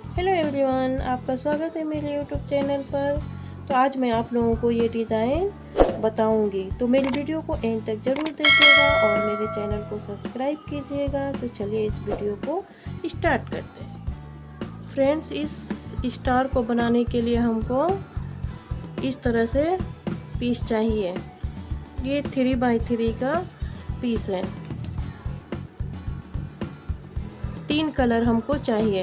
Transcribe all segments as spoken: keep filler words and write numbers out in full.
Hello everyone, आपका स्वागत है मेरे यूट्यूब चैनल पर। तो आज मैं आप लोगों को ये डिज़ाइन बताऊंगी, तो मेरी वीडियो को एंड तक ज़रूर देखिएगा और मेरे चैनल को सब्सक्राइब कीजिएगा। तो चलिए इस वीडियो को स्टार्ट करते हैं। फ्रेंड्स, इस स्टार को बनाने के लिए हमको इस तरह से पीस चाहिए। ये थ्री बाई थ्री का पीस है। तीन कलर हमको चाहिए।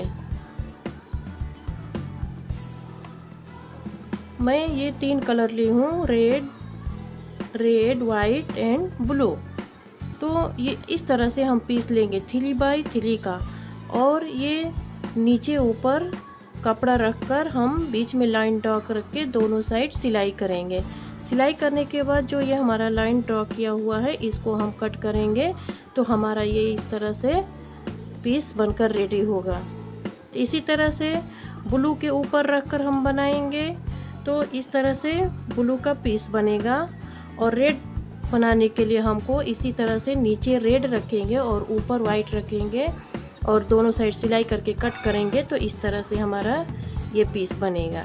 मैं ये तीन कलर ली हूँ, red red white and blue. तो ये इस तरह से हम पीस लेंगे थ्री बाई थ्री का। और ये नीचे ऊपर कपड़ा रखकर हम बीच में लाइन ड्रॉ रख के दोनों साइड सिलाई करेंगे। सिलाई करने के बाद जो ये हमारा लाइन ड्रॉ किया हुआ है इसको हम कट करेंगे, तो हमारा ये इस तरह से पीस बनकर रेडी होगा। इसी तरह से ब्लू के ऊपर रखकर हम बनाएंगे, तो इस तरह से ब्लू का पीस बनेगा। और रेड बनाने के लिए हमको इसी तरह से नीचे रेड रखेंगे और ऊपर वाइट रखेंगे और दोनों साइड सिलाई करके कट करेंगे, तो इस तरह से हमारा ये पीस बनेगा।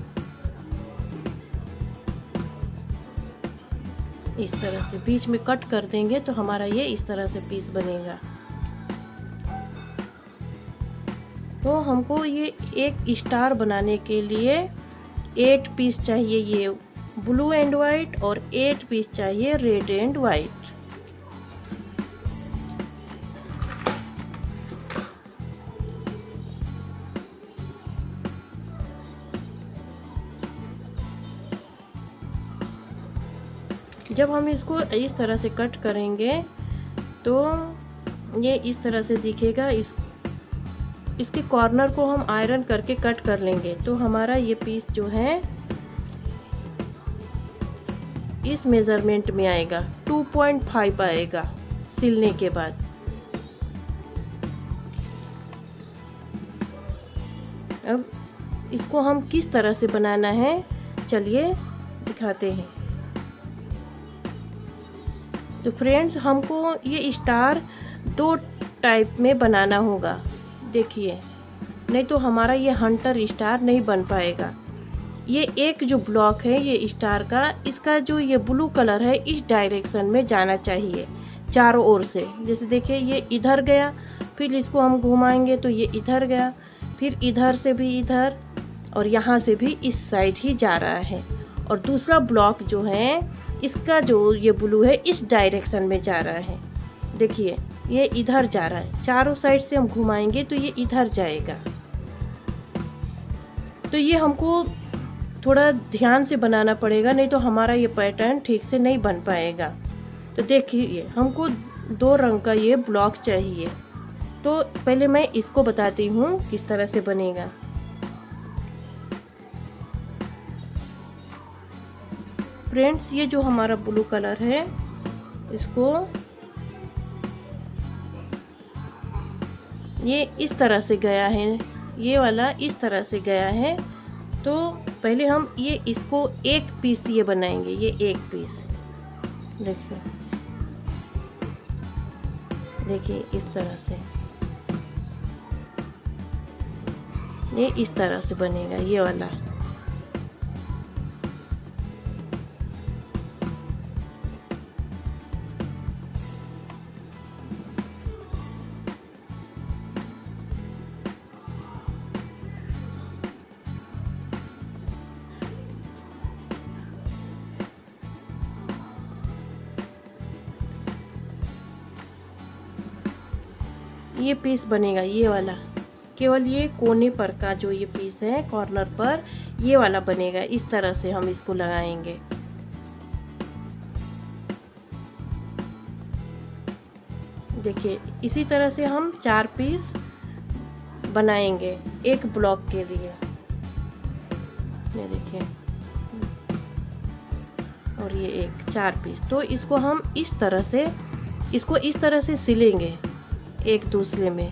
इस तरह से बीच में कट कर देंगे तो हमारा ये इस तरह से पीस बनेगा। तो हमको ये एक स्टार बनाने के लिए एट पीस चाहिए, ये ब्लू एंड वाइट, और एट पीस चाहिए रेड एंड वाइट। जब हम इसको इस तरह से कट करेंगे तो ये इस तरह से दिखेगा। इस इसके कॉर्नर को हम आयरन करके कट कर लेंगे, तो हमारा ये पीस जो है इस मेज़रमेंट में आएगा। टू पॉइंट फाइव आएगा सिलने के बाद। अब इसको हम किस तरह से बनाना है चलिए दिखाते हैं। तो फ्रेंड्स, हमको ये स्टार दो टाइप में बनाना होगा। देखिए, नहीं तो हमारा ये हंटर स्टार नहीं बन पाएगा। ये एक जो ब्लॉक है ये स्टार का, इसका जो ये ब्लू कलर है इस डायरेक्शन में जाना चाहिए चारों ओर से। जैसे देखिए, ये इधर गया, फिर इसको हम घुमाएंगे तो ये इधर गया, फिर इधर से भी इधर, और यहाँ से भी इस साइड ही जा रहा है। और दूसरा ब्लॉक जो है इसका जो ये ब्लू है इस डायरेक्शन में जा रहा है। देखिए, ये इधर जा रहा है। चारों साइड से हम घुमाएंगे तो ये इधर जाएगा। तो ये हमको थोड़ा ध्यान से बनाना पड़ेगा, नहीं तो हमारा ये पैटर्न ठीक से नहीं बन पाएगा। तो देखिए, हमको दो रंग का ये ब्लॉक चाहिए। तो पहले मैं इसको बताती हूँ किस तरह से बनेगा। फ्रेंड्स, ये जो हमारा ब्लू कलर है इसको ये इस तरह से गया है, ये वाला इस तरह से गया है। तो पहले हम ये इसको एक पीस ये बनाएंगे। ये एक पीस देखिए देखिए इस तरह से ये इस तरह से बनेगा ये वाला। ये पीस बनेगा ये वाला, केवल ये कोने पर का जो ये पीस है कॉर्नर पर, ये वाला बनेगा। इस तरह से हम इसको लगाएंगे। देखिए, इसी तरह से हम चार पीस बनाएंगे एक ब्लॉक के लिए। ये देखिए, और ये एक चार पीस। तो इसको हम इस तरह से इसको इस तरह से सिलेंगे एक दूसरे में।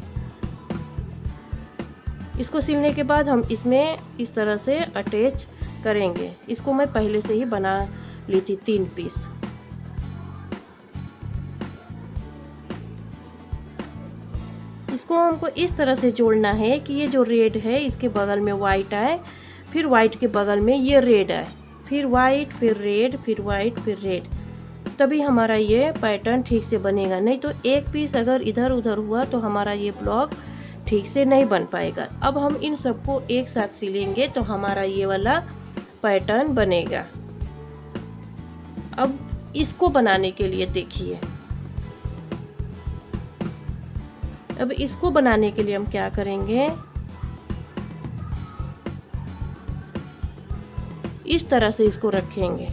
इसको सिलने के बाद हम इसमें इस तरह से अटैच करेंगे। इसको मैं पहले से ही बना ली थी तीन पीस। इसको इसको हमको इस तरह से जोड़ना है कि ये जो रेड है इसके बगल में वाइट आए, फिर वाइट के बगल में ये रेड आए, फिर वाइट, फिर रेड, फिर वाइट, फिर रेड, तभी हमारा ये पैटर्न ठीक से बनेगा। नहीं तो एक पीस अगर इधर उधर हुआ तो हमारा ये ब्लॉक ठीक से नहीं बन पाएगा। अब हम इन सबको एक साथ सिलेंगे तो हमारा ये वाला पैटर्न बनेगा। अब इसको बनाने के लिए देखिए, अब इसको बनाने के लिए हम क्या करेंगे, इस तरह से इसको रखेंगे।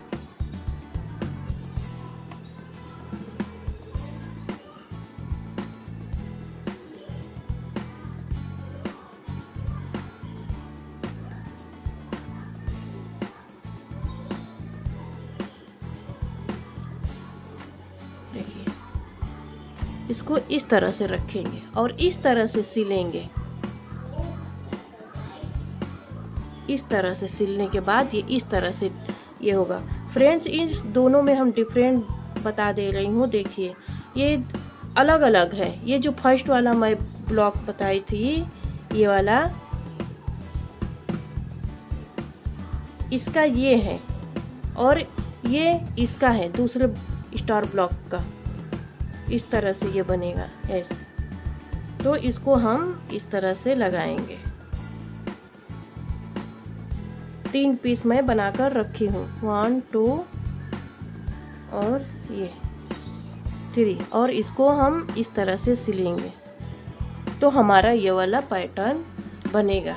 देखिए, इसको इस तरह से रखेंगे और इस तरह से सिलेंगे। इस तरह से सिलने के बाद ये इस तरह से ये होगा। फ्रेंड्स, इन दोनों में हम डिफरेंट बता दे रही हूँ। देखिए, ये अलग अलग है। ये जो फर्स्ट वाला मैं ब्लॉक बताई थी, ये वाला, इसका ये है और ये इसका है दूसरे स्टार ब्लॉक का। इस तरह से ये बनेगा ऐसे। तो इसको हम इस तरह से लगाएंगे। तीन पीस मैं बनाकर रखी हूँ, वन, टू और ये थ्री, और इसको हम इस तरह से सिलेंगे तो हमारा ये वाला पैटर्न बनेगा।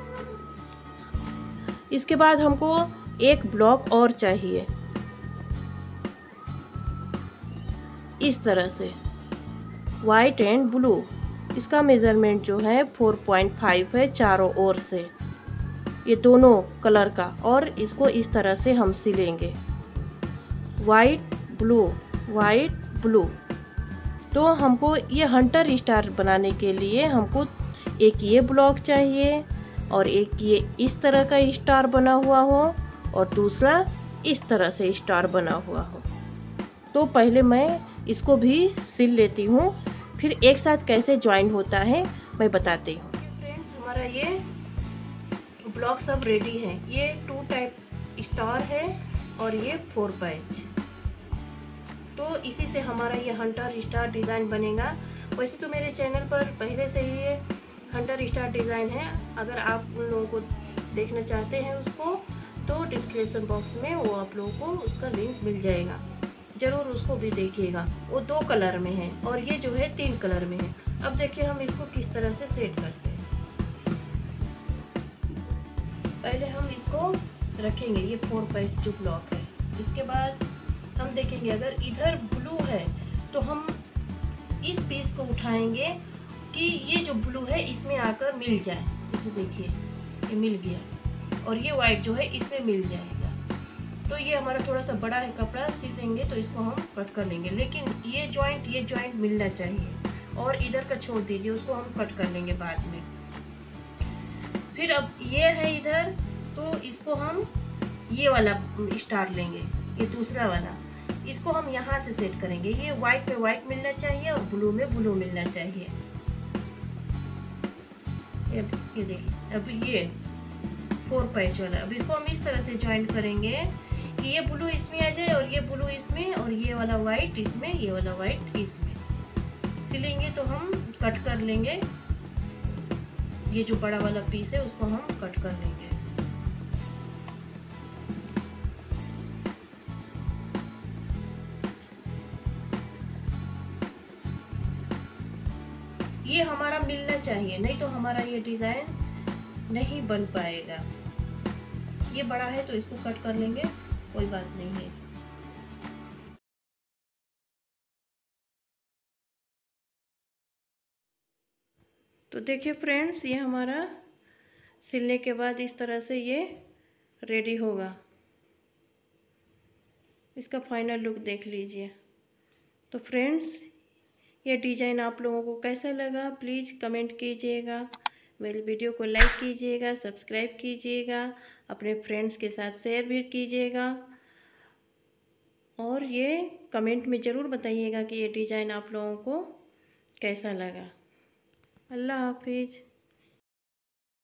इसके बाद हमको एक ब्लॉक और चाहिए, इस तरह से वाइट एंड ब्लू। इसका मेज़रमेंट जो है फोर पॉइंट फाइव है चारों ओर से, ये दोनों कलर का, और इसको इस तरह से हम सिलेंगे, वाइट ब्लू, वाइट ब्लू। तो हमको ये हंटर स्टार बनाने के लिए हमको एक ये ब्लॉक चाहिए और एक ये इस तरह का स्टार बना हुआ हो और दूसरा इस तरह से स्टार बना हुआ हो। तो पहले मैं इसको भी सिल लेती हूँ, फिर एक साथ कैसे ज्वाइन होता है मैं बताती हूँ। फ्रेंड्स, हमारा ये ब्लॉक सब रेडी है। ये टू टाइप स्टार है और ये फोर पैच। तो इसी से हमारा ये हंटर स्टार डिज़ाइन बनेगा। वैसे तो मेरे चैनल पर पहले से ही ये हंटर स्टार डिज़ाइन है। अगर आप उन लोगों को देखना चाहते हैं उसको, तो डिस्क्रिप्शन बॉक्स में वो आप लोगों को उसका लिंक मिल जाएगा, ज़रूर उसको भी देखिएगा। वो दो कलर में है और ये जो है तीन कलर में है। अब देखिए हम इसको किस तरह से सेट करते हैं। पहले हम इसको रखेंगे, ये फोर पैच जो ब्लॉक है। इसके बाद हम देखेंगे अगर इधर ब्लू है तो हम इस पीस को उठाएंगे कि ये जो ब्लू है इसमें आकर मिल जाए। इसे देखिए, ये मिल गया और ये वाइट जो है इसमें मिल जाएगा। तो ये हमारा थोड़ा सा बड़ा है कपड़ा, सिल देंगे तो इसको हम कट कर लेंगे। लेकिन ये जॉइंट ये जॉइंट मिलना चाहिए और इधर का छोड़ दीजिए, उसको हम कट कर लेंगे बाद में। फिर अब ये है इधर, तो इसको हम ये वाला स्टार लेंगे, ये दूसरा वाला, इसको हम यहाँ से सेट करेंगे। ये वाइट में वाइट मिलना चाहिए और ब्लू में ब्लू मिलना चाहिए। ये देखिए, अब ये फोर पैच वाला, अब इसको हम इस तरह से ज्वाइन करेंगे कि ये ब्लू इसमें आ जाए और ये ब्लू इसमें और ये वाला वाइट इसमें, ये वाला वाइट इसमें। सिलेंगे तो हम कट कर लेंगे, ये जो बड़ा वाला पीस है उसको हम कट कर लेंगे। ये हमारा मिलना चाहिए, नहीं तो हमारा ये डिज़ाइन नहीं बन पाएगा। ये बड़ा है तो इसको कट कर लेंगे, कोई बात नहीं है। तो देखिए फ्रेंड्स, ये हमारा सिलने के बाद इस तरह से ये रेडी होगा। इसका फाइनल लुक देख लीजिए। तो फ्रेंड्स, ये डिज़ाइन आप लोगों को कैसा लगा प्लीज़ कमेंट कीजिएगा, मेरी वीडियो को लाइक कीजिएगा, सब्सक्राइब कीजिएगा, अपने फ्रेंड्स के साथ शेयर भी कीजिएगा और ये कमेंट में ज़रूर बताइएगा कि ये डिज़ाइन आप लोगों को कैसा लगा। अल्लाह हाफिज़।